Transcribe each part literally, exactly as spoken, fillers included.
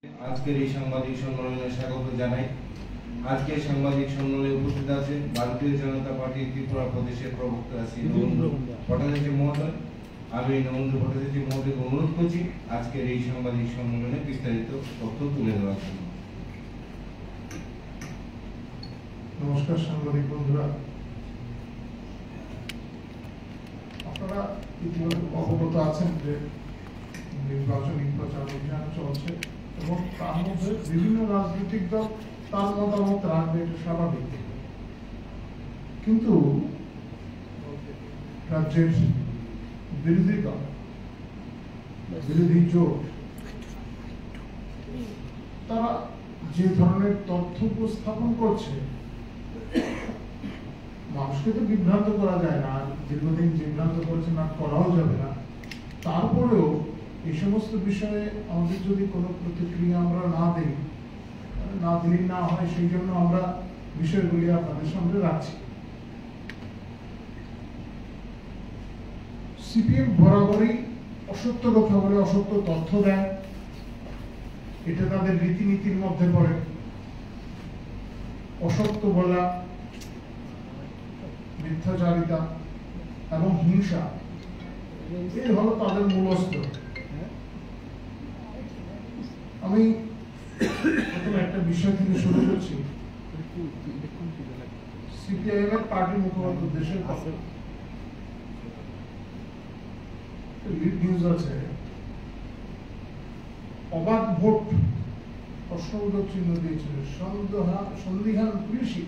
আজকের এই সাংবাদিক সম্মেলনে স্বাগত জানাই। আজকের সাংবাদিক সম্মেলনে উপস্থিত আছেন ভারতীয় জনতা পার্টি ত্রিপুরা প্রদেশের প্রবক্তা শ্রী নরেন্দ্র ভট্টাচার্য মহোদয়। আমি নরেন্দ্র ভট্টাচার্য মহোদয়কে অনুরোধ করছি আজকের এই সাংবাদিক সম্মেলনে বিস্তারিত তথ্য তুলে দেওয়ার জন্য। নমস্কার সাংবাদিক বন্ধুরা, আপনারা ইতিমধ্যে অবগত আছেন যে নির্বাচনী প্রচার অভিযান চলছে এবং তার মধ্যে বিভিন্ন রাজনৈতিক দল তার মতামত রাখবে, এটা স্বাভাবিক। কিন্তু রাজ্যের বিরোধী দল বিরোধী জোট তারা যে ধরনের তথ্য উপস্থাপন করছে, মানুষকে তো বিভ্রান্ত করা যায় না, দীর্ঘদিন বিভ্রান্ত করেছে না, করাও যাবে না। তারপরেও এই সমস্ত বিষয়ে আমাদের যদি কোনো প্রতিক্রিয়া আমরা না দিই, না দিলেই না হয়, সেই জন্য আমরা বিষয়গুলি আপনাদের সামনে রাখছি। সিপিএম বরাবরই অসত্য কথা বলে, অসত্য তথ্য দেয়, এটা তাদের রীতিনীতির মধ্যে পড়ে। অসত্য বলা, মিথ্যাচারিতা এবং হিংসা, এই হলো তাদের মূল অস্ত্র। আমি প্রথমে একটা বিষয় থেকে শুরু করছি। সিপিআইএম এর পার্টি মুখপাত্র দেশের লিড নিউজ আছে, অবাধ ভোট প্রশ্নবোধক চিহ্ন দিয়েছিল, সন্দিহান পুলিশই।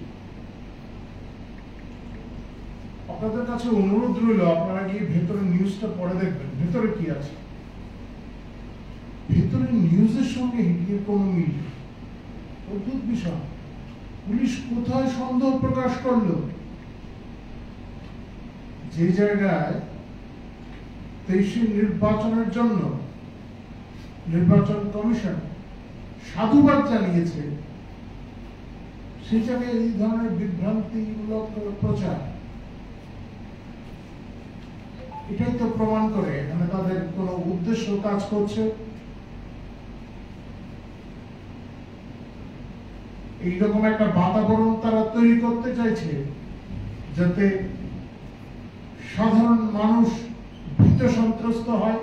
আপনাদের কাছে অনুরোধ রইল, আপনারা গিয়ে ভেতরে নিউজটা পড়ে দেখবেন ভেতরে কি আছে। ভেতরে নিউজের সঙ্গে হিটির কোনো মিল, অদ্ভুত বিষয়। পুলিশ কোথায় সন্দেহ প্রকাশ করলো? যে জায়গায় তেইশে নির্বাচনের জন্য নির্বাচন কমিশন সাধুবাদ জানিয়েছে, সেই জায়গায় এই ধরনের বিভ্রান্তিমূলক প্রচার, এটাই তো প্রমাণ করে এখানে তাদের কোন উদ্দেশ্য কাজ করছে। এইরকম একটা বাতাবরণ তারা তৈরি করতে চাইছে যাতে সাধারণ মানুষ ভীত সন্ত্রস্ত হয়,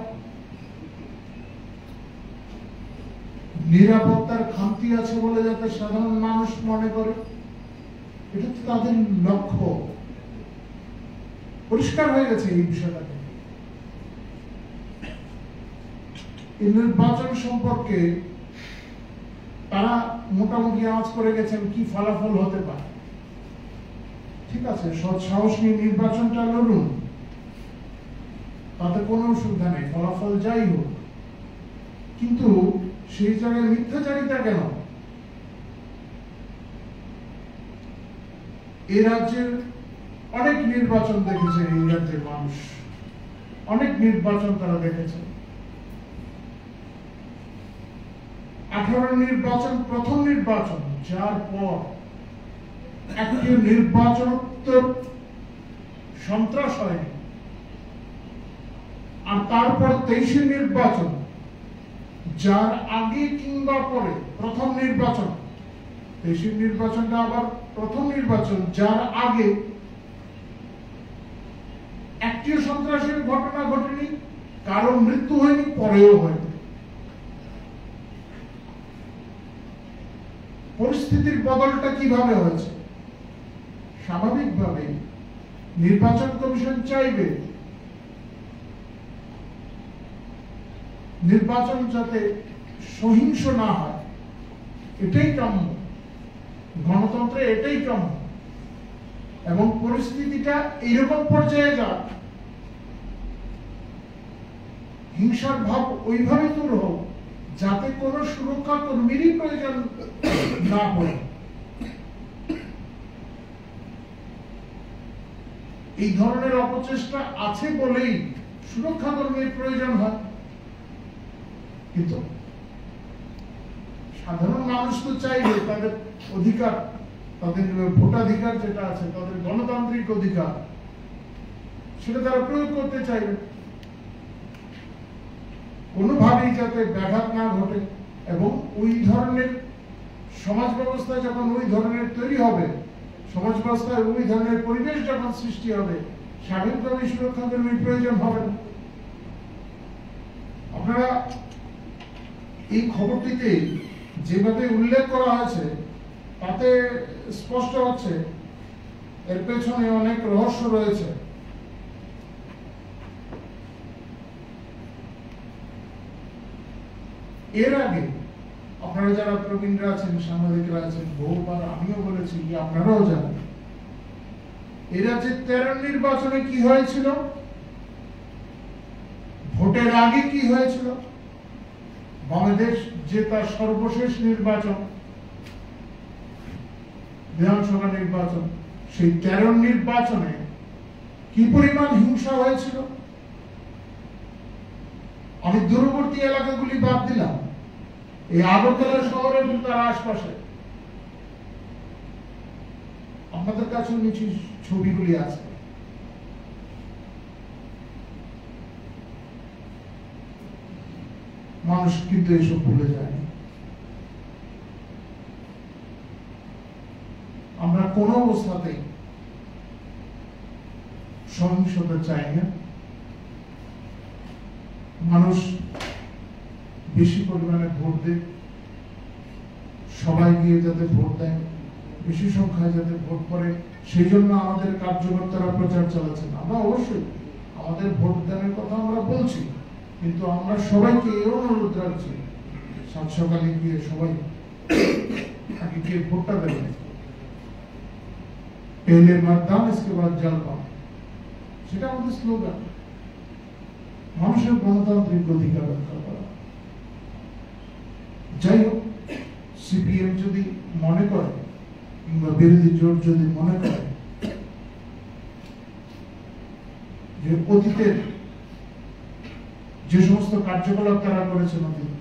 নিরাপত্তার খামতি আছে বলে যাতে সাধারণ মানুষ মনে করে। এটা তো তাদের লক্ষ্য। পরিষ্কার হয়ে গেছে এই বিষয়টাকে। এই নির্বাচন সম্পর্কে তারা মোটামুটি আওয়াজ করে গেছেন কি ফলাফল হতে পারে। ঠিক আছে, সৎ সাহস নিয়ে নির্বাচনটা লড়ুন, তাতে কোনো অসুবিধা নেই, ফলাফল যাই হোক। কিন্তু সেই জায়গায় মিথ্যাচারিতা কেন? এই রাজ্যের অনেক নির্বাচন দেখেছে, এই রাজ্যের মানুষ অনেক নির্বাচন তারা দেখেছে। আঠারো নির্বাচন প্রথম নির্বাচন, যার পর একটি নির্বাচনোত্তর সন্ত্রাস হয়নি। আর তারপর তেইশে নির্বাচন, যার আগে কিংবা পরে প্রথম নির্বাচন, তেইশের নির্বাচনটা আবার প্রথম নির্বাচন, যার আগে একটিও সন্ত্রাসের ঘটনা ঘটেনি, কারো মৃত্যু হয়নি, পরেও হয়নি। পরিস্থিতির বদলটা কিভাবে হয়েছে? স্বাভাবিকভাবে নির্বাচন কমিশন চাইবে নির্বাচন যাতে সহিংস না হয়, এটাই কাম্য, গণতন্ত্রে এটাই কাম্য। এবং পরিস্থিতিটা এইরকম পর্যায়ে যাক, হিংসার ভাব ওইভাবে দূর হোক যাতে কোন সুরক্ষা কর্মীরই প্রয়োজন না পড়ে। এই ধরনের অপচেষ্টা আছে বলেই সুরক্ষা কর্মীর প্রয়োজন হয়। কিন্তু সাধারণ মানুষ তো চাইবে তাদের অধিকার, তাদের ভোটাধিকার যেটা আছে, তাদের গণতান্ত্রিক অধিকার, সেটা তারা প্রয়োগ করতে চাইবে, কোনোভাবেই যাতে ব্যাঘাত না ঘটে এবং ওই ধরনের সমাজ ব্যবস্থা যখন ওই ধরনের তৈরি হবে, সমাজ ব্যবস্থায় ওই ধরনের পরিবেশ যখন সৃষ্টি হবে, স্বাধীনভাবে সুরক্ষা কর্মীর প্রয়োজন হবে না। আপনারা এই খবরটিতে যেভাবে উল্লেখ করা হয়েছে তাতে স্পষ্ট হচ্ছে এর পেছনে অনেক রহস্য রয়েছে। এর আগে আপনারা যারা প্রবীণরা আছেন, সাংবাদিকরা আছেন, বহুবার আমিও বলেছি, আপনারাও জানেন, এ রাজ্যে তেরো নির্বাচনে কি হয়েছিল, ভোটের আগে কি হয়েছিল, বাংলাদেশ যে তার সর্বশেষ নির্বাচন বিধানসভা নির্বাচন, সেই তেরো নির্বাচনে কি পরিমাণ হিংসা হয়েছিল। আমি দূরবর্তী এলাকাগুলি বাদ দিলাম, এই আগরতলা শহরের তার আশপাশে আপনাদের কাছে নিচু ছবিগুলি আছে। মানুষ কিন্তু এসব ভুলে যায়নি। আমরা কোনো অবস্থাতেই সহিংসতা চাই না। মানুষ বেশি পরিমাণে ভোট দেয়, সবাই গিয়ে যাতে ভোট দেয়, বেশি সংখ্যায় যাতে ভোট করে, সেই জন্য আমাদের কার্যকর্তারা প্রচার চালাচ্ছেন। আমরা অবশ্যই আমাদের ভোট দানের কথা আমরা বলছি, কিন্তু আমরা সবাইকে এই অনুরোধ রাখছি, সাত সকালে গিয়ে সবাই আগে গিয়ে ভোটটা দেবেন। পেলে मतदान इसके बाद जल पान, সেটা আমাদের স্লোগান। মানুষের গণতান্ত্রিক অধিকার রক্ষা করা। যাই হোক, সিপিএম যদি মনে করে কিংবা বিরোধী জোট যদি মনে করে যে অতীতের যে সমস্ত কার্যকলাপ তারা করেছেন অতীত,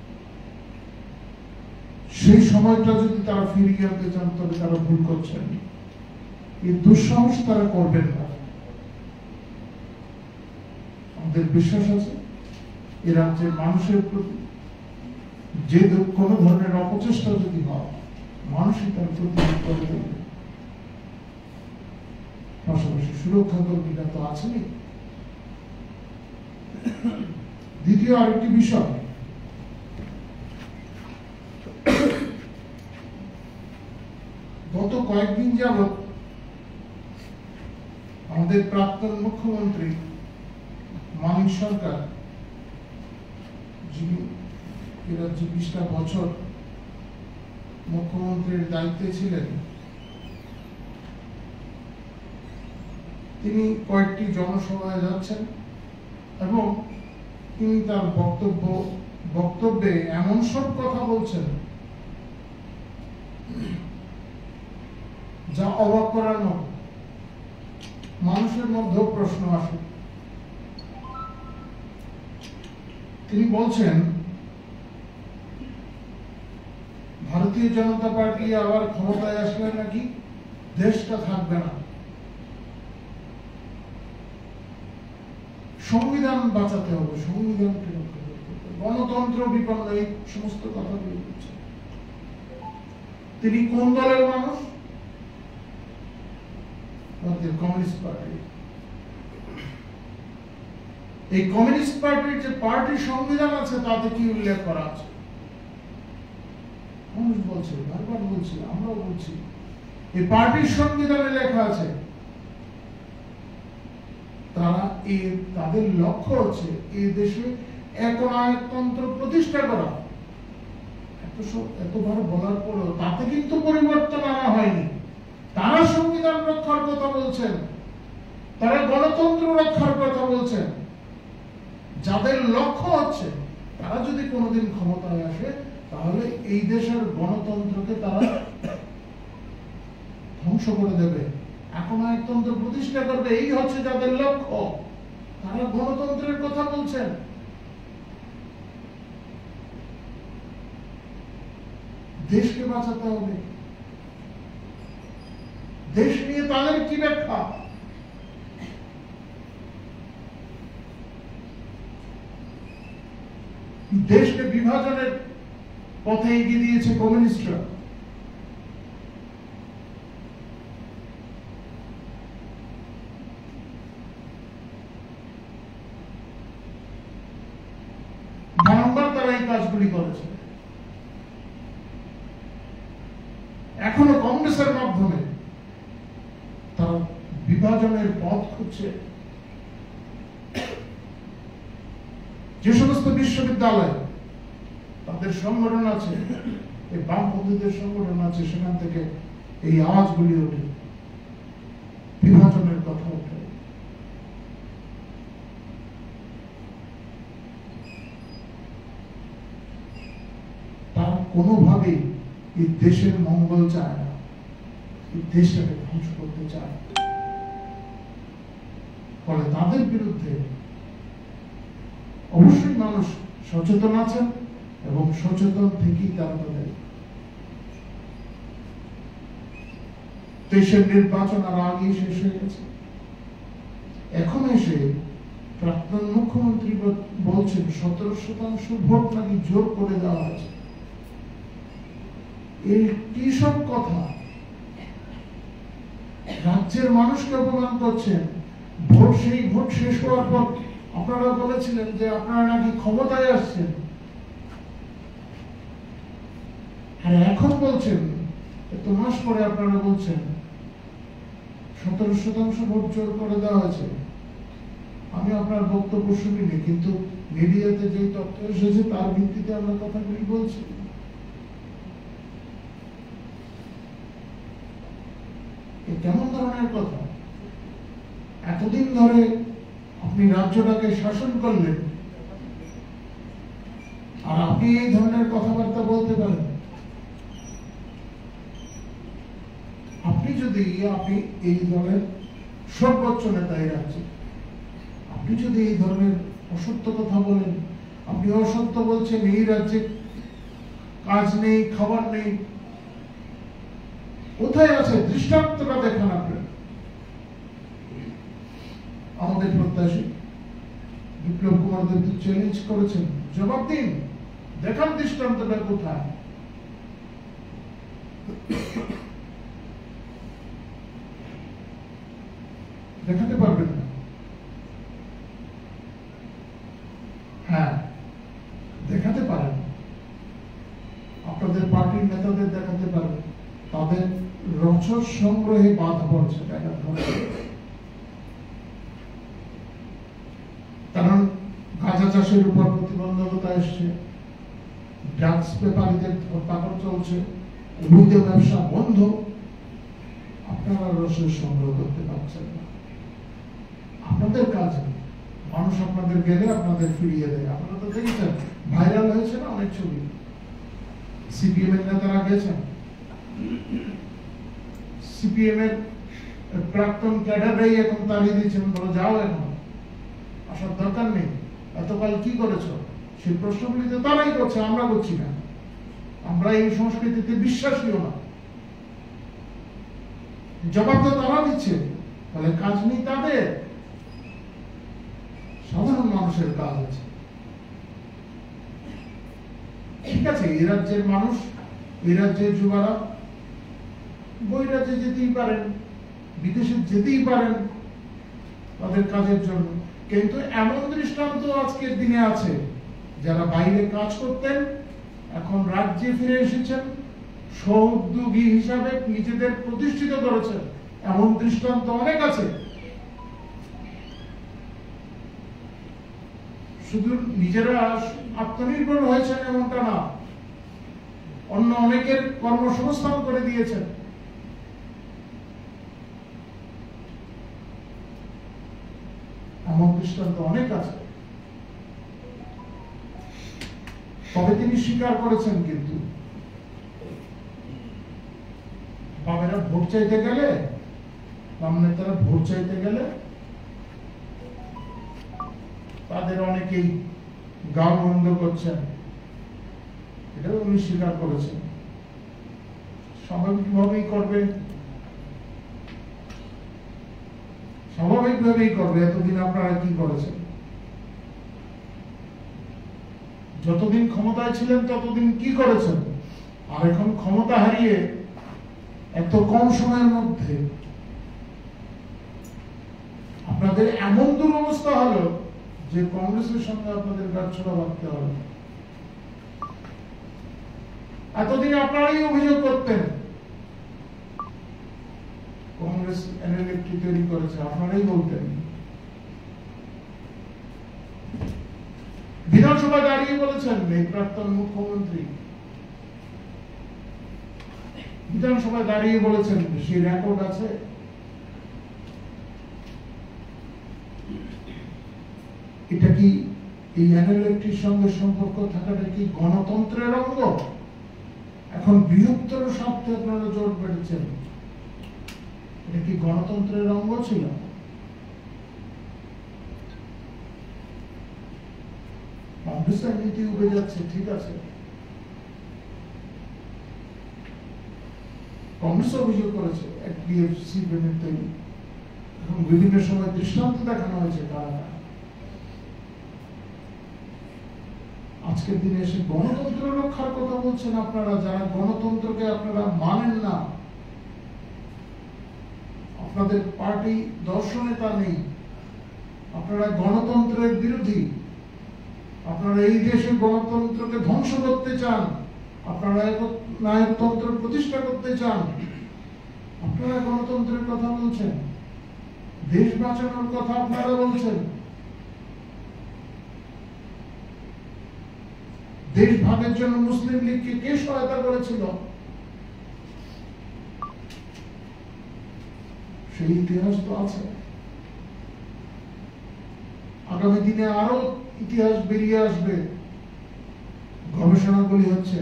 সেই সময়টা যদি তারা ফিরিয়ে আনতে চান, তবে তারা ভুল করছেন। এই দুঃসাহস তারা করবেন না। আমাদের বিশ্বাস আছে এ রাজ্যের মানুষের প্রতি যে কোন ধরনের অপচেষ্টা যদি হয়, মানুষই তার প্রতিরোধ করে দেবে। পাশাপাশি সুরক্ষা কর্মীরা তো আছেনই। দ্বিতীয় আরেকটি বিষয়, গত কয়েকদিন যাবৎ আমাদের প্রাক্তন মুখ্যমন্ত্রী মানিক সরকার, যিনি এ রাজ্যে বিশটা বছর মুখ্যমন্ত্রীর দায়িত্বে ছিলেন, তিনি কয়েকটি জনসভায় যাচ্ছেন এবং তিনি তার বক্তব্য বক্তব্যে এমন সব কথা বলছেন যা অবাক করানো। মানুষের মধ্যেও প্রশ্ন আসে। তিনি বলছেন ভারতীয় জনতা পার্টি আবার ক্ষমতায় আসলে নাকি দেশটা থাকবে না, সংবিধান বাঁচাতে হবে, সংবিধানকে রক্ষা করতে হবে, গণতন্ত্র বিপন্ন, এই সমস্ত কথা বলছেন। তিনি কোন দলের মানুষ? ভারতীয় কমিউনিস্ট পার্টি। এই কমিউনিস্ট পার্টির যে পার্টির সংবিধান আছে তাতে কি উল্লেখ করা আছে? মানুষ বলছে, বারবার বলছি, আমরাও বলছি, এই পার্টির সংবিধানে লেখা আছে তারা এই তাদের লক্ষ্য হচ্ছে এই দেশে একনায়কতন্ত্র প্রতিষ্ঠা করা। এত সব এতবার বলার পরেও তাতে কিন্তু পরিবর্তন আনা হয়নি। তারা সংবিধান রক্ষার কথা বলছেন, তারা গণতন্ত্র রক্ষার কথা বলছেন। যাদের লক্ষ্য হচ্ছে তারা যদি কোনোদিন ক্ষমতায় আসে, তাহলে এই দেশের গণতন্ত্রকে তারা ধ্বংস করে দেবে, একনায়কতন্ত্র প্রতিষ্ঠা করবে। এই হচ্ছে যাদের লক্ষ্য। তারা গণতন্ত্রের কথা বলছেন। দেশকে বাঁচাতে হবে। দেশ নিয়ে তাদের কি ব্যাখ্যা? দেশকে বিভাজনের পথে এগিয়ে দিয়েছে কমিউনিস্টরা। বারংবার তারা এই কাজগুলি করেছে। এখনো কংগ্রেসের মাধ্যমে তারা বিভাজনের পথ খুঁজছে। যে সমস্ত বিশ্ববিদ্যালয় তাদের সংগঠন আছে, এই বামপন্থীদের সংগঠন আছে, সেখান থেকে এই আওয়াজগুলি ওঠে, বিভাজনের কথা ওঠে। তারা কোনোভাবেই এই দেশের মঙ্গল চায় না, এই দেশটাকে ধ্বংস করতে চায়। ফলে তাদের বিরুদ্ধে অবশ্যই মানুষ সচেতন আছেন এবং সচেতন থেকেই তারা তাদের দেশের নির্বাচন আর আগে শেষ হয়ে গেছে। এখন এসে প্রাক্তন মুখ্যমন্ত্রী বলছেন সতেরো শতাংশ ভোট নাকি জোর করে দেওয়া হয়েছে। এই কি সব কথা? রাজ্যের মানুষকে অপমান করছেন। ভোট সেই ভোট শেষ হওয়ার পর আপনারা বলেছিলেন যে আপনারা নাকি ক্ষমতায় আসছেন, আর এখন বলছেন এত মাস পরে আপনারা বলছেন সতেরো শতাংশ ভোট জোর করে দেওয়া হয়েছে। আমি আপনার বক্তব্য শুনিনি, কিন্তু মিডিয়াতে যে তথ্য এসেছে তার ভিত্তিতে আমরা কথাগুলি বলছি। কেমন ধরনের কথা? এতদিন ধরে আপনি রাজ্যটাকে শাসন করলেন, আর আপনি এই ধরনের কথাবার্তা বলতে পারেন? আপনি যদি আপনি এই দলের সর্বোচ্চ নেতা এই রাজ্যে, আপনি যদি এই ধরনের অসত্য কথা বলেন, আপনি অসত্য বলছেন এই রাজ্যে কাজ নেই, খাবার নেই, কোথায় আছে দৃষ্টান্তটা দেখান আপনি। আমাদের প্রত্যাশী বিপ্লব কুমার দেব চ্যালেঞ্জ করেছেন, জবাব দিন, দেখান দৃষ্টান্তটা কোথায়। দেখাতে পারবেন না। হ্যাঁ, দেখাতে পারেন, আপনাদের পার্টির নেতাদের দেখাতে পারেন তাদের রসদ সংগ্রহে বাধা পড়ছে টাকা ধরে। কারণ গাঁজা চাষের উপর প্রতিবন্ধকতা এসছে, ড্রাগস ব্যাপারীদের ধরপাকড় চলছে, অবৈধ ব্যবসা বন্ধ, আপনারা রসদ সংগ্রহ করতে পারছেন না। আপনাদের কাজ মানুষ আপনাদের গেলে আপনাদের ফিরিয়ে দেয়। আপনারা তো দেখেছেন, ভাইরাল হয়েছে না অনেক ছবি, সিপিএম এর নেতারা গেছেন, সিপিএম এর প্রাক্তন ক্যাডাররাই এখন তাড়িয়ে দিয়েছেন, বলো যাও, এখন আসার দরকার নেই, এতকাল কি করেছো? সেই প্রশ্নগুলি তো তারাই করছে, আমরা করছি না। আমরা এই সংস্কৃতিতে বিশ্বাসীও না, জবাব তো তারা দিচ্ছে। তাহলে কাজ নেই তাদের, সাধারণ মানুষের কাজ আছে। ঠিক আছে, এই রাজ্যের মানুষ, এই রাজ্যের যুবারা বই রাজ্যে যেতেই পারেন, বিদেশে যেতেই পারেন তাদের কাজের জন্য, কিন্তু এমন দৃষ্টান্ত আজকের দিনে আছে যারা বাইরে কাজ করতেন এখন রাজ্যে ফিরে এসেছেন, সহোদ্যোগী হিসাবে নিজেদের প্রতিষ্ঠিত করেছেন, এমন দৃষ্টান্ত অনেক আছে। শুধু নিজেরা আত্মনির্ভর হয়েছেন এমনটা না, অন্য অনেকের কর্মসংস্থান করে দিয়েছেন। এমন দৃষ্টান্ত অনেক আছে। তবে তিনি স্বীকার করেছেন, কিন্তু বামেরা ভোট চাইতে গেলে, বাম নেতারা ভোট চাইতে গেলে তাদের অনেকেই গাল বন্ধ করছেন, এটাও উনি স্বীকার করেছেন। স্বাভাবিকভাবেই করবে, স্বাভাবিকভাবেই করবে। এতদিন আপনারা কি করেছেন? যতদিন ক্ষমতায় ছিলেন ততদিন কি করেছেন, আর এখন ক্ষমতা হারিয়ে এত কম সময়ের মধ্যে আপনাদের এমন দুরবস্থা হলো যে কংগ্রেসের সঙ্গে আপনাদের গাঁটছড়া বাঁধতে হবে। এতদিন আপনারাই অভিযোগ করতেন কংগ্রেস এনএলএফটি তৈরি করেছে, আপনারাই বলতেন। বিধানসভায় দাঁড়িয়ে বলেছেন এই প্রাক্তন মুখ্যমন্ত্রী, বিধানসভায় দাঁড়িয়ে বলেছেন, সেই রেকর্ড আছে। এটা কি এই এনএলএফটির সঙ্গে সম্পর্ক থাকাটা কি গণতন্ত্রের অঙ্গ? এখন বৃহত্তর স্বার্থে আপনারা জোট বেঁধেছেন, এটা কি গণতন্ত্রের অঙ্গ ছিল? কংগ্রেসের নীতি উবে যাচ্ছে, ঠিক আছে, কংগ্রেস অভিযোগ করেছে এফডিএফসি তৈরি, এখন বিভিন্ন সময় দৃষ্টান্ত দেখানো হয়েছে কারা। আজকের দিনে এসে গণতন্ত্র রক্ষার কথা বলছেন আপনারা, যারা গণতন্ত্রকে আপনারা মানেন না। আপনাদের পার্টি দর্শনে তা নেই, আপনারা গণতন্ত্রের বিরোধী, আপনারা এই দেশে গণতন্ত্রকে ধ্বংস করতে চান, আপনারা নায়কতন্ত্র প্রতিষ্ঠা করতে চান। আপনারা গণতন্ত্রের কথা বলছেন, দেশ বাঁচানোর কথা আপনারা বলছেন। দেশ ভাগের জন্য মুসলিম লীগকে কে সহায়তা করেছিল? সেই ইতিহাস তো আছে। আগামী দিনে আরো ইতিহাস বেরিয়ে আসবে, গবেষণাগুলি হচ্ছে।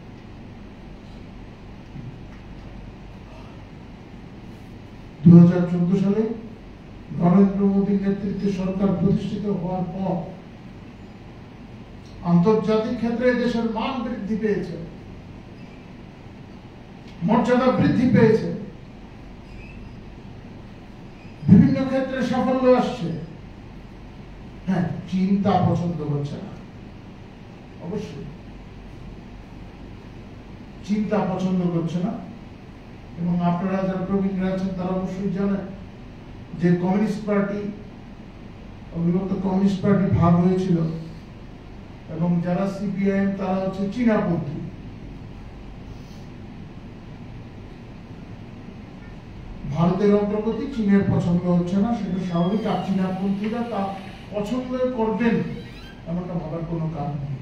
দু হাজার চোদ্দ সালে নরেন্দ্র মোদীর নেতৃত্বে সরকার প্রতিষ্ঠিত হওয়ার পর আন্তর্জাতিক ক্ষেত্রে দেশের মান বৃদ্ধি পেয়েছে, মর্যাদা বৃদ্ধি পেয়েছে, বিভিন্ন ক্ষেত্রে সাফল্য আসছে। হ্যাঁ, চীন তা পছন্দ করছে না, অবশ্যই চীন তা পছন্দ করছে না। এবং আপনারা যারা প্রবীণরা আছেন তারা অবশ্যই জানেন যে কমিউনিস্ট পার্টি, অবিভক্ত কমিউনিস্ট পার্টি ভাগ হয়েছিল এবং যারা সিপিআইএম তারা হচ্ছে চীনাপন্থী। ভারতের অগ্রগতি চীনের পছন্দ হচ্ছে না, সেটা স্বাভাবিক। আর চীনাপন্থীরা তা পছন্দ করবেন এমনটা ভাবার কোনো কারণ নেই।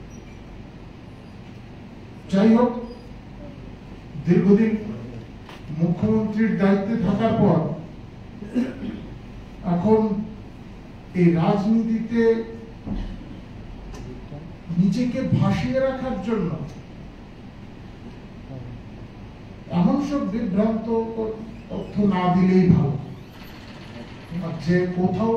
যাই হোক, দীর্ঘদিন মুখ্যমন্ত্রীর দায়িত্বে থাকার পর এখন এই রাজনীতিতে নিজেকে ভাসিয়ে রাখার জন্য এমন সব বিভ্রান্ত তথ্য না দিলেই ভালো, যে কোথাও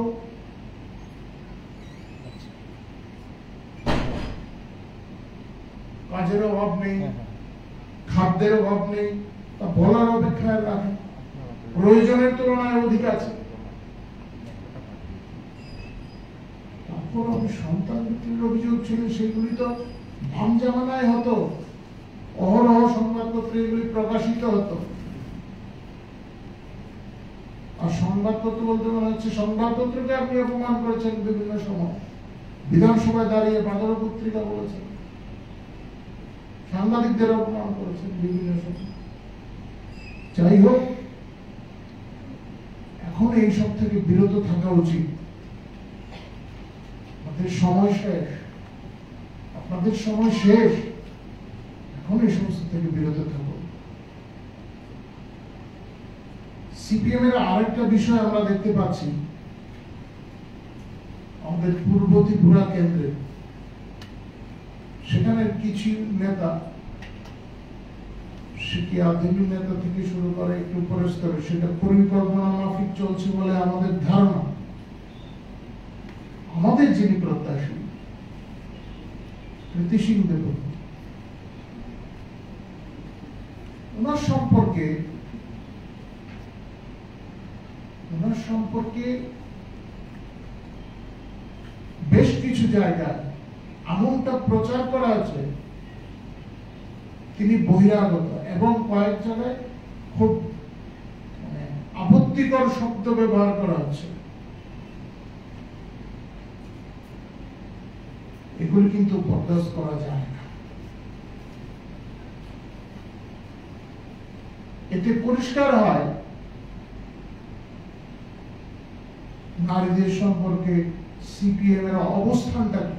কাজের অভাব নেই, খাদ্যের অভাব নেই, তা বলার অপেক্ষায় রাখে, প্রয়োজনের তুলনায় অধিক আছে। তারপর আমি সন্তান মৃত্যুর অভিযোগ ছিল, সেগুলি তো ভাম জামানায় হতো, অহরহ সংবাদপত্রে এগুলি প্রকাশিত হতো। আর সংবাদপত্র বলতে মনে হচ্ছে সংবাদপত্রকে আপনি অপমান করেছেন বিভিন্ন সময়, বিধানসভায় দাঁড়িয়ে বাঁদর পত্রিকা বলেছেন, সাংবাদিকদের অপমান করেছেন বিভিন্ন সময়। যাই হোক, এখন এইসব থেকে বিরত থাকা উচিত। আমাদের সময় শেষ, আপনাদের সময় শেষ, এখন এই সমস্ত থেকে বিরত থাকুন। সিপিএম এর আরেকটা বিষয় আমরা দেখতে পাচ্ছি, আমাদের পূর্ব ত্রিপুরা কেন্দ্রে সেখানে কিছু নেতা, সে কি আধুনিক নেতা থেকে শুরু করে একটু উপরের স্তরে, সেটা পরিকল্পনা মাফিক চলছে বলে আমাদের ধারণা। আমাদের যিনি প্রত্যাশী প্রীতি সিং দেব, ওনার সম্পর্কে ওনার সম্পর্কে বেশ কিছু জায়গায় এমনটা প্রচার করা আছে তিনি বহিরাগত, এবং কয়েক জায়গায় খুব মানে আপত্তিকর শব্দ ব্যবহার করা হচ্ছে। এগুলি কিন্তু বরদাস্ত করা যায় না। এতে পরিষ্কার হয় নারীদের সম্পর্কে সিপিএম এর অবস্থানটা কি।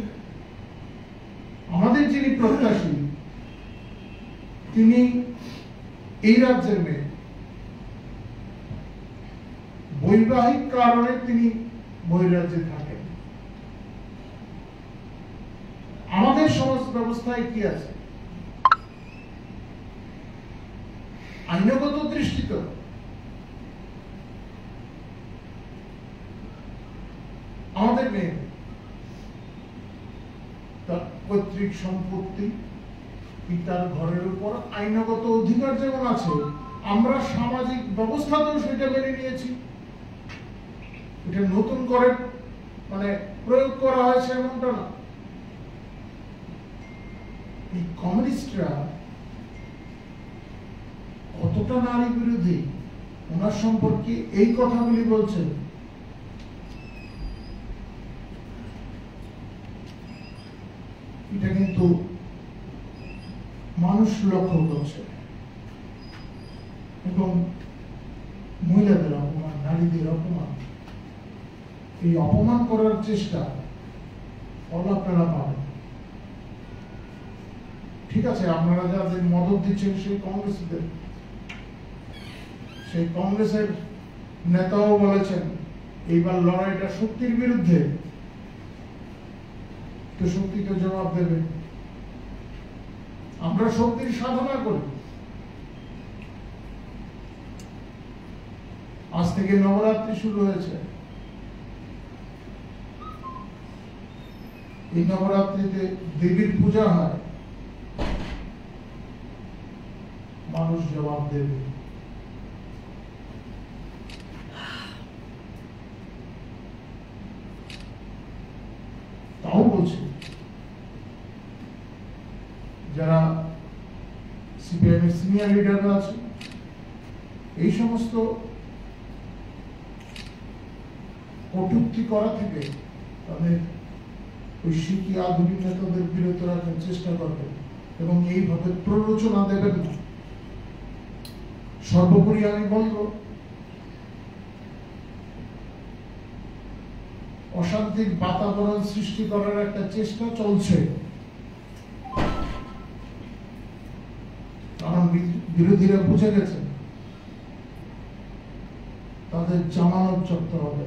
আমাদের যিনি প্রত্যাশী তিনি এই রাজ্যের মেয়ে, বৈবাহিক কারণে তিনি বহিরাজ্যে থাকেন। আমাদের সমাজ ব্যবস্থায় কি আছে? আইনগত দৃষ্টিতে আমাদের মেয়ে তার পৈতৃক সম্পত্তি, পিতার ঘরের উপর আইনগত অধিকার যেমন আছে, আমরা সামাজিক ব্যবস্থাতেও সেটা মেনে নিয়েছি। এটা নতুন করে মানে প্রয়োগ করা হয়েছে এমনটা না। এই কমিউনিস্টরা কতটা নারী বিরোধী ওনার সম্পর্কে এই কথাগুলি বলছেন। এটা কিন্তু মানুষ লক্ষ্য করছে, এবং মহিলাদের অপমান, নারীদের অপমান, এই অপমান করার চেষ্টা ফল আপনারা পাবেন। ঠিক আছে, আপনারা যাদের মদত দিচ্ছেন সেই কংগ্রেসদের, সেই কংগ্রেসের নেতাও বলেছেন এইবার লড়াইটা শক্তির বিরুদ্ধে, তো শক্তি তো জবাব দেবে। আমরা শক্তির সাধনা করি। আজ থেকে নবরাত্রি শুরু হয়েছে। এই নবরাত্রিতে দেবীর পূজা হয়, মানুষ জবাব দেবে। তাও বলছি, যারা সিপিএম এর সিনিয়র লিডাররা আছে, এই সমস্ত কটূক্তি করা থেকে তাদের ওই শিখি আধুনিক নেতাদের বিরত রাখার চেষ্টা করবেন, এবং এইভাবে প্ররোচনা দেবেন না। সর্বোপরি আমি বলব, অশান্তির বাতাবরণ সৃষ্টি করার একটা চেষ্টা চলছে, কারণ বিরোধীরা বুঝে গেছে তাদের জামানত জব্দ হবে।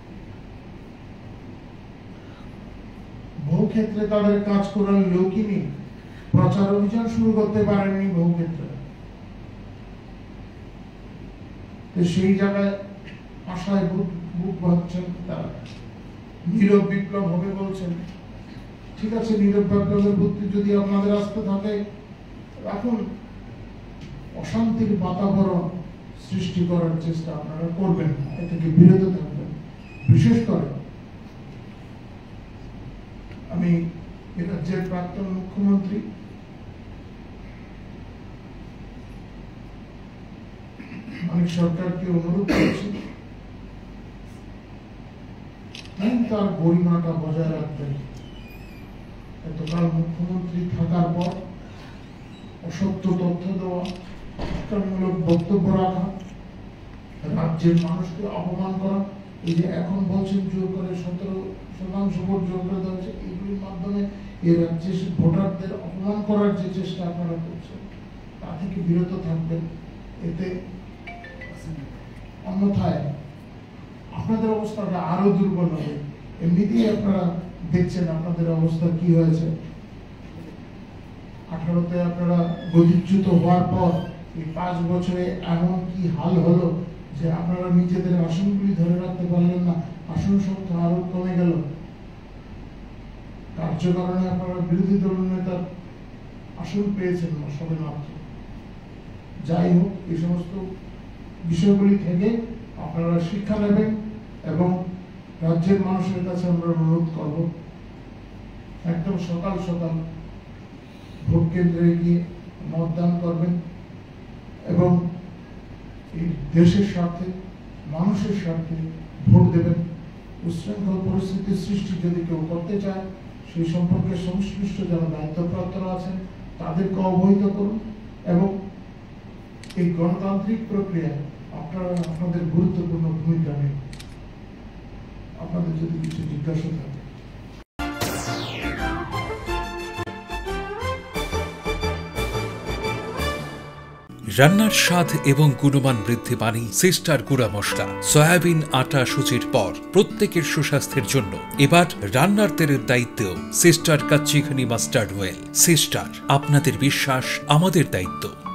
বহু ক্ষেত্রে তাদের কাজ করার লোকই নেই, প্রচার অভিযান শুরু করতে পারেননি বহু ক্ষেত্রে। সেই জায়গায় আশায় বুক ভাবছেন তারা, নীরব বিপ্লব হবে বলছেন। ঠিক আছে, নীরব বিপ্লবের বুদ্ধি যদি আপনাদের আসতে থাকে, এখন অশান্তির বাতাবরণ সৃষ্টি করার চেষ্টা আপনারা করবেন, এ থেকে বিরত থাকবেন। বিশেষ করে আমি এ রাজ্যের প্রাক্তন মুখ্যমন্ত্রী মানিক সরকারকে অনুরোধ করছি, তার গরিমাটা বজায় রাখবেন। এতকাল মুখ্যমন্ত্রী থাকার পর অসত্য তথ্য দেওয়া, উস্কানিমূলক বক্তব্য রাখা, রাজ্যের মানুষকে অপমান করা, এই যে এখন বলছেন জোর করে সতেরো শতাংশ ভোট জোর করে দেওয়া হচ্ছে, এইগুলির মাধ্যমে এই রাজ্যের ভোটারদের অপমান করার যে চেষ্টা আপনারা করছেন, তা থেকে বিরত থাকবেন। এতে অন্যথায় আপনাদের অবস্থাটা আরো দুর্বল হবে। এমনিতেই আপনারা দেখছেন আপনাদের অবস্থা কি হয়েছে। আঠারোতে আপনারা গদিচ্যুত হওয়ার পর এই পাঁচ বছরে এমন কি হাল হলো যে আপনারা নিজেদের আসনগুলি ধরে রাখতে পারলেন না, আসন সংখ্যা আরো কমে গেল। কার্যকারণে আপনারা বিরোধী দল নেতার আসন পেয়েছেন না সবে মাত্র। যাই হোক, এই সমস্ত বিষয়গুলি থেকে আপনারা শিক্ষা নেবেন, এবং রাজ্যের মানুষের কাছে আমরা অনুরোধ করব একদম সকাল সকাল ভোট কেন্দ্রে গিয়ে মতদান করবেন এবং এই দেশের স্বার্থে মানুষের স্বার্থে ভোট দেবেন। উচ্ছৃঙ্খল পরিস্থিতি সৃষ্টি যদি কেউ করতে চায় সেই সম্পর্কে সংশ্লিষ্ট যারা দায়িত্বপ্রাপ্তরা আছেন তাদেরকে অবহিত করুন এবং এই গণতান্ত্রিক প্রক্রিয়ায় আপনারা আপনাদের গুরুত্বপূর্ণ ভূমিকা নেই। আপনাদের যদি কিছু জিজ্ঞাসা থাকে। রান্নার স্বাদ এবং গুণমান বৃদ্ধি পানি সিস্টার গুঁড়া মশলা সয়াবিন আটা সুজির পর প্রত্যেকের সুস্বাস্থ্যের জন্য এবার রান্নার তেলের দায়িত্বেও সিস্টার কাচ্চিঘানি মাস্টার্ড অয়েল। সিস্টার, আপনাদের বিশ্বাস আমাদের দায়িত্ব।